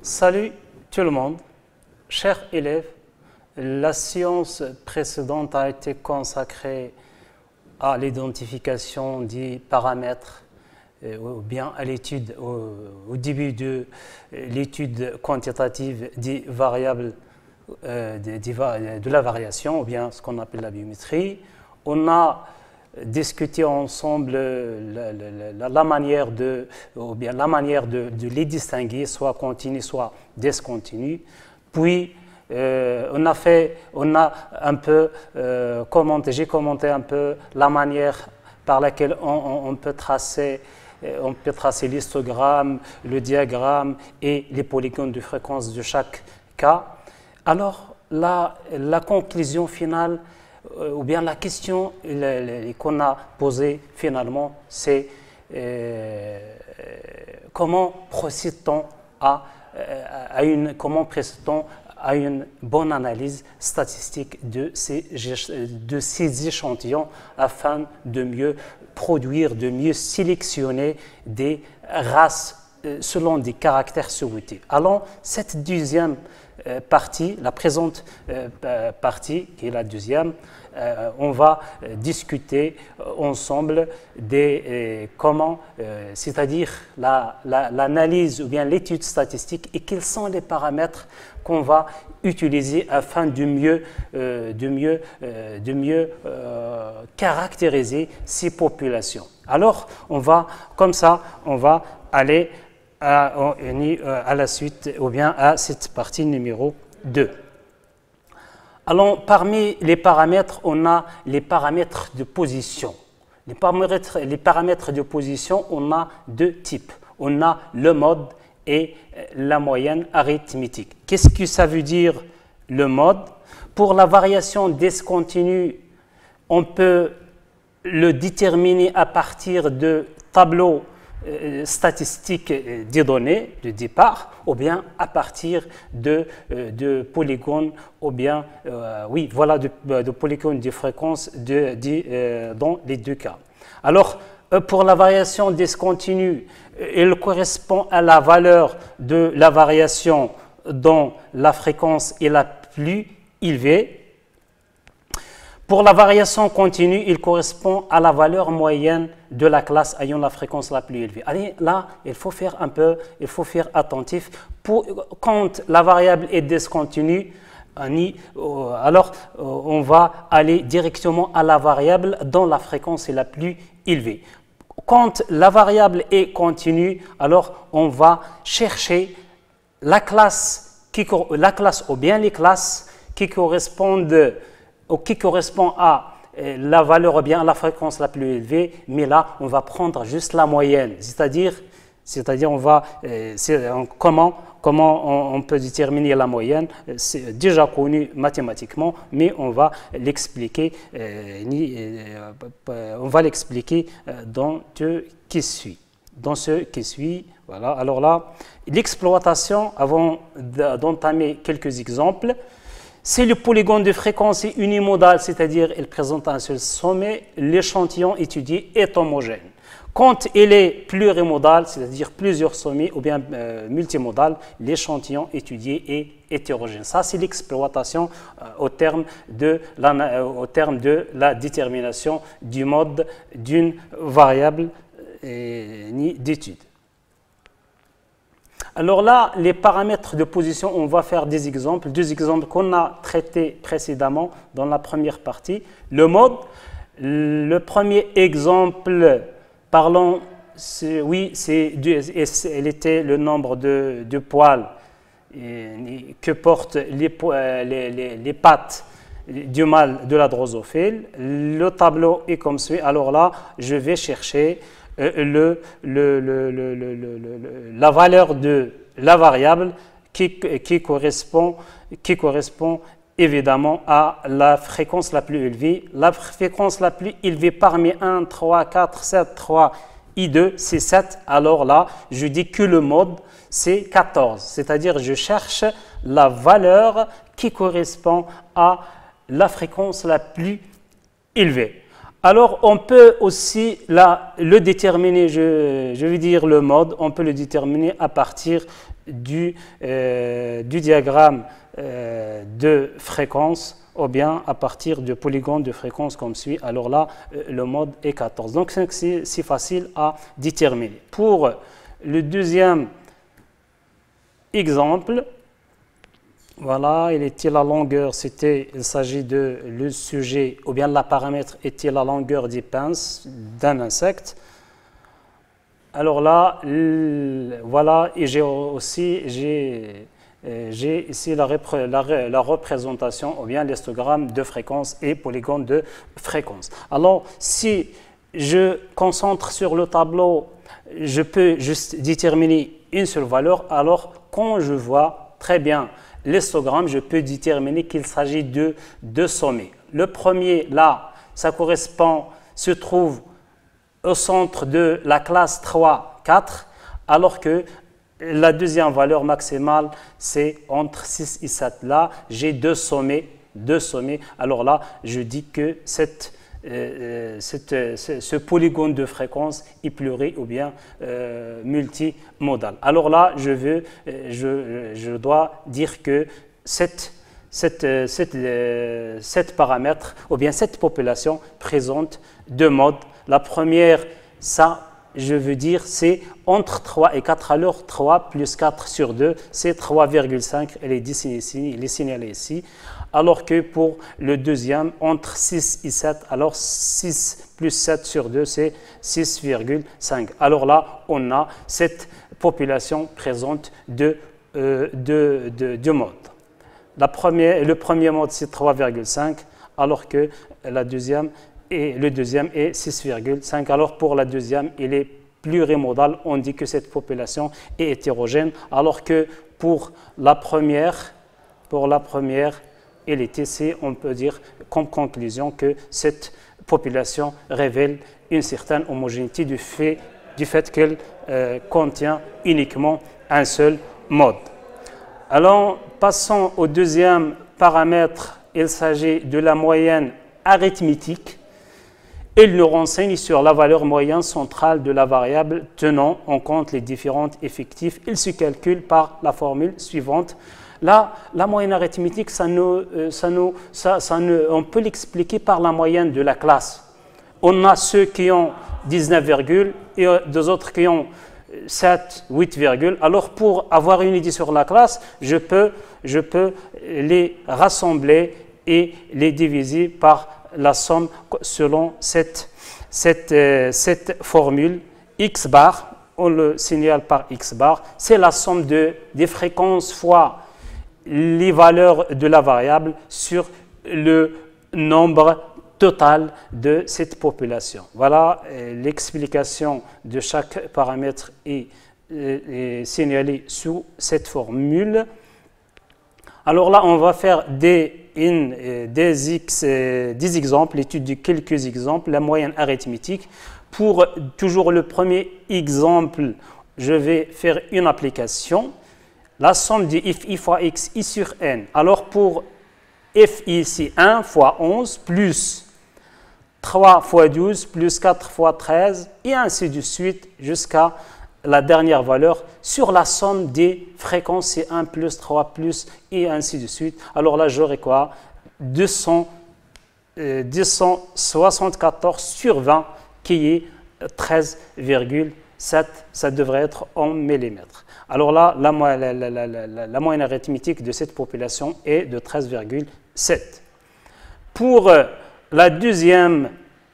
Salut tout le monde, chers élèves. La séance précédente a été consacrée à l'identification des paramètres ou bien à l'étude, au début de l'étude quantitative des variables de la variation ou bien ce qu'on appelle la biométrie. On a discuter ensemble la manière de les distinguer, soit continue, soit discontinue. Puis j'ai commenté un peu la manière par laquelle on peut tracer l'histogramme, le diagramme et les polygones de fréquence de chaque cas. Alors la conclusion finale ou bien la question qu'on a posée finalement, c'est comment procède-t-on à une bonne analyse statistique de ces échantillons afin de mieux produire, de mieux sélectionner des races selon des caractères souhaités. Alors, cette deuxième partie, la présente partie, qui est la deuxième, on va discuter ensemble c'est-à-dire l'analyse ou bien l'étude statistique et quels sont les paramètres qu'on va utiliser afin de mieux caractériser ces populations. Alors, on va aller à la suite ou bien à cette partie numéro 2. Alors, parmi les paramètres, on a les paramètres de position. Les paramètres de position, on a deux types. On a le mode et la moyenne arithmétique. Qu'est-ce que ça veut dire le mode? Pour la variation discontinue, on peut le déterminer à partir de tableaux statistiques des données de départ ou bien à partir de polygones ou bien de polygones de fréquence dans les deux cas. Alors pour la variation discontinue, il correspond à la valeur de la variation dont la fréquence est la plus élevée. Pour la variation continue, il correspond à la valeur moyenne de la classe ayant la fréquence la plus élevée. Allez, là, il faut faire attentif. Quand la variable est discontinue, alors on va aller directement à la variable dont la fréquence est la plus élevée. Quand la variable est continue, alors on va chercher la classe ou bien les classes qui correspondent à la valeur ou bien à la fréquence la plus élevée, mais là, on va prendre juste la moyenne. C'est-à-dire comment on peut déterminer la moyenne, c'est déjà connu mathématiquement, mais on va l'expliquer dans ce qui suit. Voilà. Alors là, l'exploitation, avant d'entamer quelques exemples, si le polygone de fréquence est unimodal, c'est-à-dire il présente un seul sommet, l'échantillon étudié est homogène. Quand il est plurimodal, c'est-à-dire plusieurs sommets ou bien multimodal, l'échantillon étudié est hétérogène. Ça, c'est l'exploitation au terme de la détermination du mode d'une variable d'étude. Alors là, les paramètres de position, on va faire deux exemples qu'on a traités précédemment dans la première partie. Le mode, le premier exemple, elle était le nombre de poils que portent les pattes du mâle de la drosophile. Le tableau est comme suit. Alors là, je vais chercher la valeur de la variable qui correspond évidemment à la fréquence la plus élevée. La fréquence la plus élevée parmi 1, 3, 4, 7, 3 et 2, c'est 7. Alors là, je dis que le mode, c'est 14. C'est-à-dire, je cherche la valeur qui correspond à la fréquence la plus élevée. Alors, on peut aussi le déterminer, je veux dire le mode, on peut le déterminer à partir du diagramme de fréquence ou bien à partir de polygones de fréquence comme suit. Alors là, le mode est 14. Donc c'est facile à déterminer. Pour le deuxième exemple, voilà, il était la longueur, il s'agit de le sujet, ou bien la paramètre était la longueur des pinces d'un insecte. Alors là, voilà, et j'ai ici la représentation, ou bien l'histogramme de fréquence et polygone de fréquence. Alors, si je concentre sur le tableau, je peux juste déterminer une seule valeur. Alors, quand je vois très bien l'histogramme, je peux déterminer qu'il s'agit de deux sommets. Le premier, là, ça correspond, se trouve au centre de la classe 3, 4, alors que la deuxième valeur maximale, c'est entre 6 et 7. Là, j'ai deux sommets. Alors là, je dis que ce polygone de fréquence est pluri ou bien multimodal. Alors là, je dois dire que cette paramètre ou bien cette population présente deux modes. La première, ça, je veux dire, c'est entre 3 et 4. Alors 3 plus 4 sur 2, c'est 3,5. Elle est signalée ici. Alors que pour le deuxième, entre 6 et 7, alors 6 plus 7 sur 2, c'est 6,5. Alors là, on a cette population présente de modes. Le premier mode, c'est 3,5, alors que le deuxième est 6,5. Alors pour la deuxième, il est plurimodal. On dit que cette population est hétérogène, alors que pour la première, il est ici, on peut dire comme conclusion que cette population révèle une certaine homogénéité du fait qu'elle contient uniquement un seul mode. Alors, passons au deuxième paramètre. Il s'agit de la moyenne arithmétique. Il nous renseigne sur la valeur moyenne centrale de la variable tenant en compte les différents effectifs. Il se calcule par la formule suivante. Là, la moyenne arithmétique, on peut l'expliquer par la moyenne de la classe. On a ceux qui ont 19 virgules et deux autres qui ont 7, 8 virgules. Alors, pour avoir une idée sur la classe, je peux les rassembler et les diviser par la somme selon cette formule. X bar, on le signale par X bar, c'est la somme des fréquences fois les valeurs de la variable sur le nombre total de cette population. Voilà, l'explication de chaque paramètre est signalée sous cette formule. Alors là, on va faire des exemples, l'étude de quelques exemples, la moyenne arithmétique. Pour toujours le premier exemple, je vais faire une application. La somme de fi fois x, i sur n. Alors pour fi, c'est 1 fois 11 plus 3 fois 12 plus 4 fois 13 et ainsi de suite jusqu'à la dernière valeur sur la somme des fréquences, c'est 1 plus 3 plus et ainsi de suite. Alors là, j'aurai quoi? 274 sur 20 qui est 13,7. Ça devrait être en millimètres. Alors là, la moyenne arithmétique de cette population est de 13,7. Pour le deuxième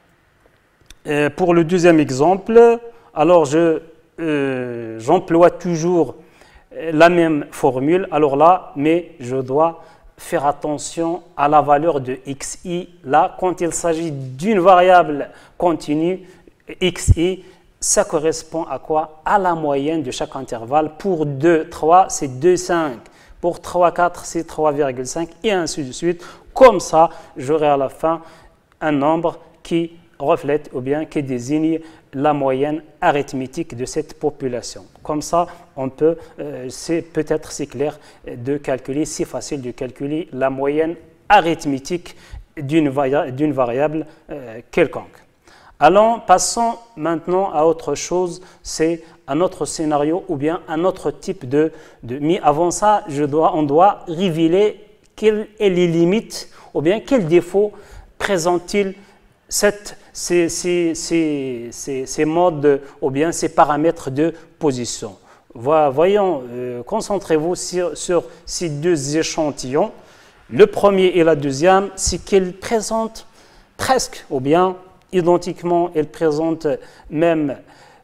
exemple, alors j'emploie toujours la même formule. Alors là, mais je dois faire attention à la valeur de xi. Là, quand il s'agit d'une variable continue, xi, ça correspond à quoi? À la moyenne de chaque intervalle. Pour 2, 3, c'est 2,5. Pour 3, 4, c'est 3,5 et ainsi de suite. Comme ça, j'aurai à la fin un nombre qui reflète ou bien qui désigne la moyenne arithmétique de cette population. Comme ça, on peut, peut-être c'est clair de calculer, c'est facile de calculer la moyenne arithmétique d'une variable quelconque. Passons maintenant à autre chose, c'est un autre scénario ou bien un autre type mais avant ça, on doit révéler quelles sont les limites ou bien quels défauts présentent-ils ces modes ou bien ces paramètres de position. Voyons, concentrez-vous sur ces deux échantillons. Le premier et la deuxième, c'est qu'ils présentent presque ou bien identiquement, ils présentent même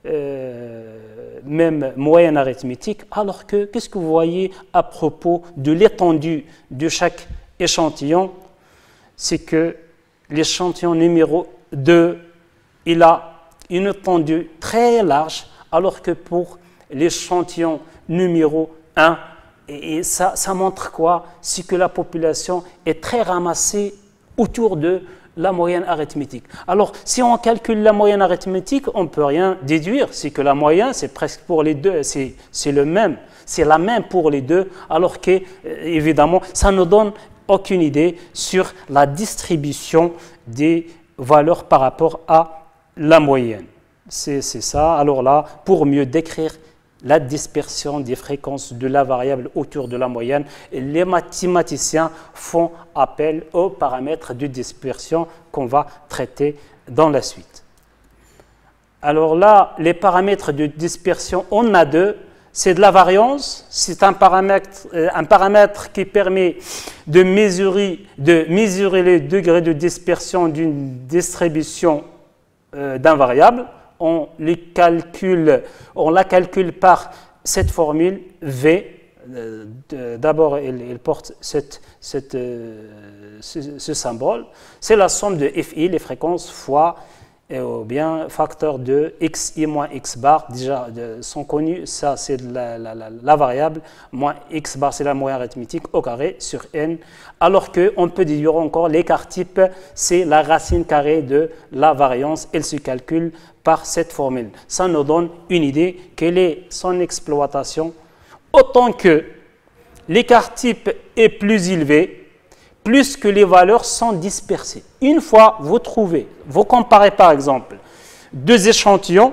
moyenne arithmétique, alors que qu'est-ce que vous voyez à propos de l'étendue de chaque échantillon? C'est que l'échantillon numéro 2, il a une étendue très large, alors que pour l'échantillon numéro 1, et ça montre quoi? C'est que la population est très ramassée autour de la moyenne arithmétique. Alors, si on calcule la moyenne arithmétique, on ne peut rien déduire. C'est que la moyenne, c'est presque pour les deux, c'est le même. C'est la même pour les deux, alors que, évidemment, ça ne donne aucune idée sur la distribution des valeurs par rapport à la moyenne. C'est ça. Alors là, pour mieux décrire la dispersion des fréquences de la variable autour de la moyenne, les mathématiciens font appel aux paramètres de dispersion qu'on va traiter dans la suite. Alors là, les paramètres de dispersion, on a deux. C'est de la variance, c'est un paramètre qui permet de mesurer le degré de dispersion d'une distribution d'un variable. On la calcule par cette formule V. D'abord, elle porte ce symbole. C'est la somme de FI, les fréquences, fois ou bien facteur de xi moins x bar. Déjà, sont connus, ça c'est la variable, moins x bar, c'est la moyenne arithmétique au carré sur n. Alors qu'on peut déduire encore l'écart type, c'est la racine carrée de la variance. Elle se calcule par cette formule. Ça nous donne une idée quelle est son exploitation. Autant que l'écart type est plus élevé, plus que les valeurs sont dispersées. Une fois vous comparez par exemple deux échantillons,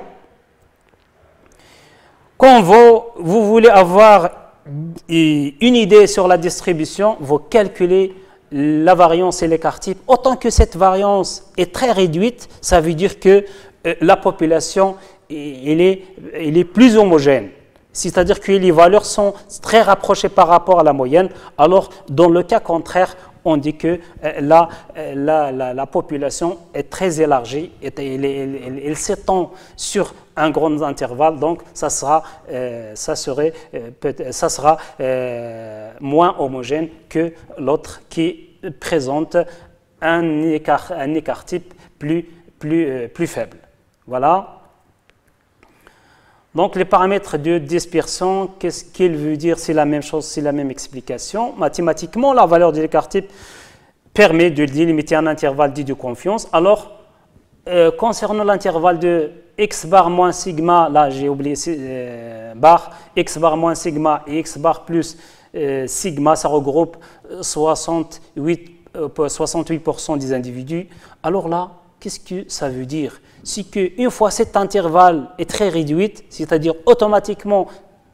quand vous voulez avoir une idée sur la distribution, vous calculez la variance et l'écart type. Autant que cette variance est très réduite, ça veut dire que la population elle est plus homogène. C'est-à-dire que les valeurs sont très rapprochées par rapport à la moyenne. Alors, dans le cas contraire, on dit que la population est très élargie, elle s'étend sur un grand intervalle, donc ça sera moins homogène que l'autre qui présente un écart type plus faible. Voilà. Donc, les paramètres de dispersion, qu'est-ce qu'il veut dire? C'est la même chose, c'est la même explication. Mathématiquement, la valeur de l'écart type permet de délimiter un intervalle dit de confiance. Alors, concernant l'intervalle de x bar moins sigma, là j'ai oublié bar, x bar moins sigma et x bar plus sigma, ça regroupe 68% des individus. Alors là, qu'est-ce que ça veut dire? C'est qu'une fois cet intervalle est très réduit, c'est-à-dire automatiquement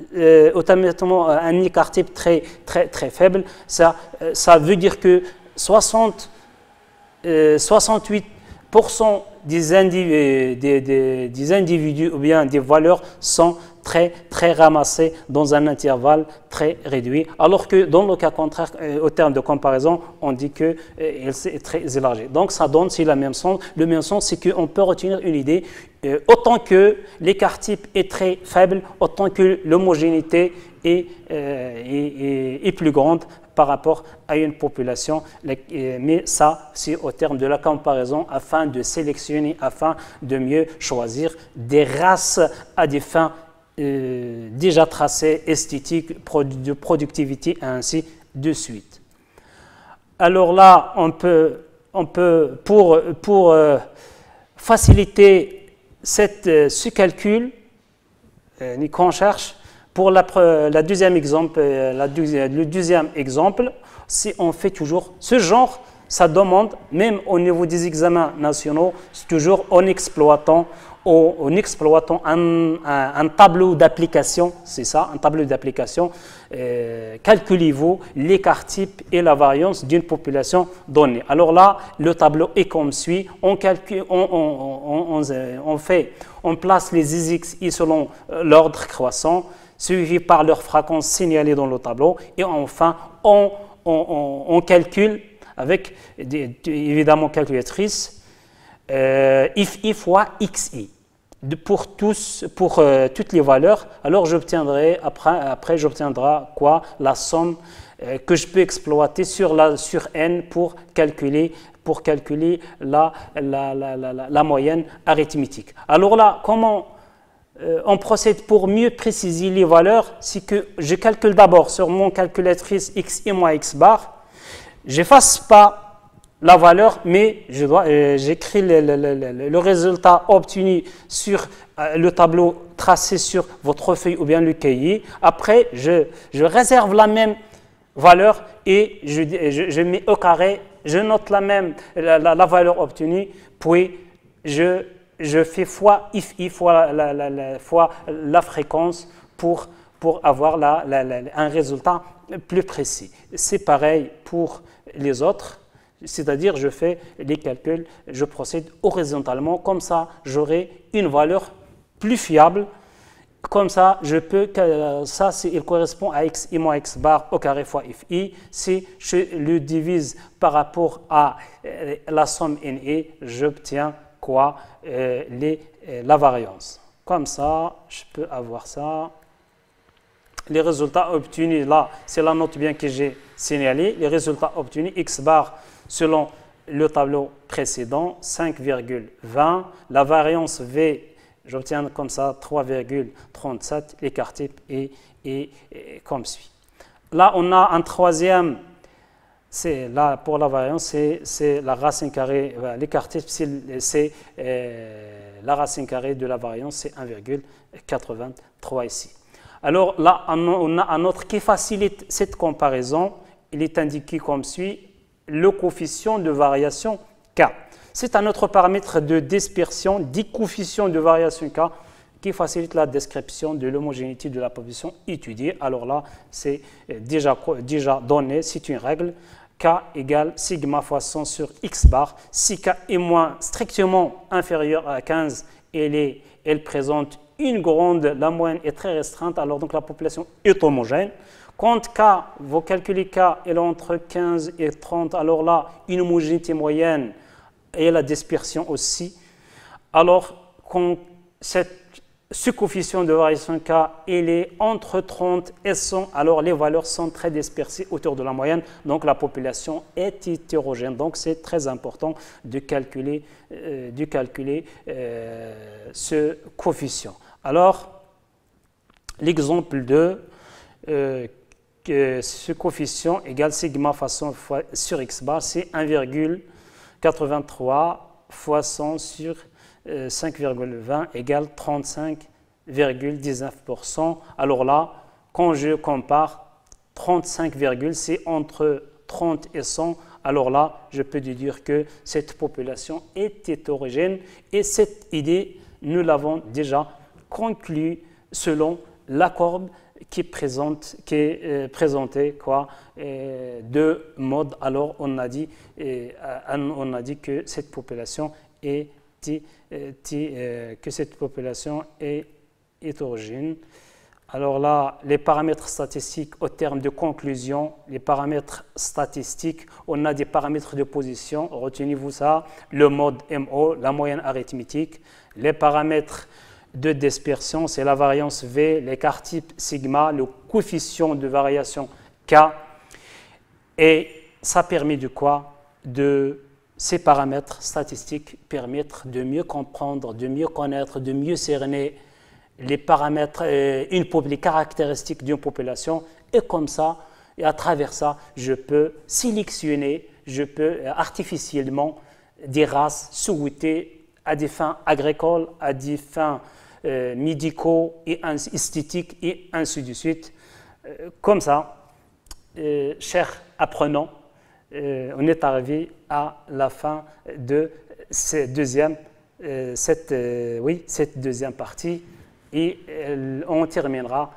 un écart type très faible, ça veut dire que 68% des individus ou bien des valeurs sont très ramassés dans un intervalle très réduit, alors que dans le cas contraire, au terme de comparaison, on dit que c'est très élargi. Donc ça donne le même sens, c'est qu'on peut retenir une idée, autant que l'écart type est très faible, autant que l'homogénéité est plus grande par rapport à une population, mais ça c'est au terme de la comparaison afin de sélectionner, afin de mieux choisir des races à des fins déjà tracées, esthétiques, de productivité et ainsi de suite. Alors là, on peut pour faciliter ce calcul qu'on cherche, pour le deuxième exemple, si on fait toujours ce genre, ça demande, même au niveau des examens nationaux, toujours en exploitant un tableau d'application, c'est ça, un tableau d'application, calculez-vous l'écart type et la variance d'une population donnée. Alors là, le tableau est comme suit, on place les XXI selon l'ordre croissant, suivi par leur fréquence signalée dans le tableau, et enfin, on calcule avec, évidemment, calculatrice, I fois XI pour toutes les valeurs. Alors j'obtiendrai après j'obtiendrai quoi, la somme que je peux exploiter sur n pour calculer la moyenne arithmétique. Alors là, comment on procède pour mieux préciser les valeurs? C'est que je calcule d'abord sur mon calculatrice x et moins x bar. Je n'efface pas la valeur, mais j'écris le résultat obtenu sur le tableau tracé sur votre feuille ou bien le cahier. Après, je réserve la même valeur et je mets au carré, je note la valeur obtenue, puis je fais fois i fois la fréquence pour avoir un résultat plus précis. C'est pareil pour les autres. C'est-à-dire, je fais les calculs, je procède horizontalement, comme ça, j'aurai une valeur plus fiable. Comme ça, il correspond à x i moins x bar au carré fois fi. Si je le divise par rapport à la somme NE, j'obtiens quoi? La variance. Comme ça, je peux avoir ça. Les résultats obtenus, là, c'est la note bien que j'ai signalée. Les résultats obtenus, x bar selon le tableau précédent, 5,20. La variance V, j'obtiens comme ça 3,37. L'écart type est comme suit. Là, on a un troisième, c'est là pour la variance, c'est la racine carrée. L'écart type, c'est la racine carrée de la variance, c'est 1,83 ici. Alors là, on a un autre qui facilite cette comparaison. Il est indiqué comme suit. Le coefficient de variation K. C'est un autre paramètre de dispersion, dit coefficient de variation K, qui facilite la description de l'homogénéité de la population étudiée. Alors là, c'est déjà donné, c'est une règle. K égale sigma fois 100 sur x bar. Si K est moins strictement inférieur à 15, elle présente la moyenne est très restreinte, alors donc la population est homogène. Quand K, vous calculez K, elle est entre 15 et 30, alors là, une homogénéité moyenne et la dispersion aussi. Alors, quand ce coefficient de variation K, il est entre 30 et 100, alors les valeurs sont très dispersées autour de la moyenne, donc la population est hétérogène. Donc, c'est très important de calculer ce coefficient. Alors, l'exemple 2, que ce coefficient égale sigma fois 100 sur x bar, c'est 1,83 fois 100 sur 5,20 égale 35,19%. Alors là, quand je compare 35, c'est entre 30 et 100, alors là, je peux déduire que cette population est hétérogène et cette idée, nous l'avons déjà conclue selon la courbe qui est présentée de mode. Alors on a dit que cette population est hétérogène. Alors là, les paramètres statistiques au terme de conclusion, les paramètres statistiques, on a des paramètres de position, retenez-vous ça, le mode MO, la moyenne arithmétique, les paramètres de dispersion, c'est la variance V, l'écart type sigma, le coefficient de variation K. Et ça permet de quoi? Ces paramètres statistiques permettent de mieux comprendre, de mieux connaître, de mieux cerner les paramètres, les caractéristiques d'une population. Et comme ça, et à travers ça, je peux sélectionner, je peux artificiellement des races souhaitées à des fins agricoles, à des fins médicaux et esthétiques et ainsi de suite. Comme ça, chers apprenants, on est arrivé à la fin de cette deuxième partie et on terminera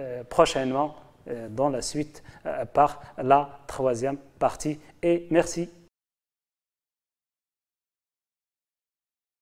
prochainement dans la suite par la troisième partie. Et merci.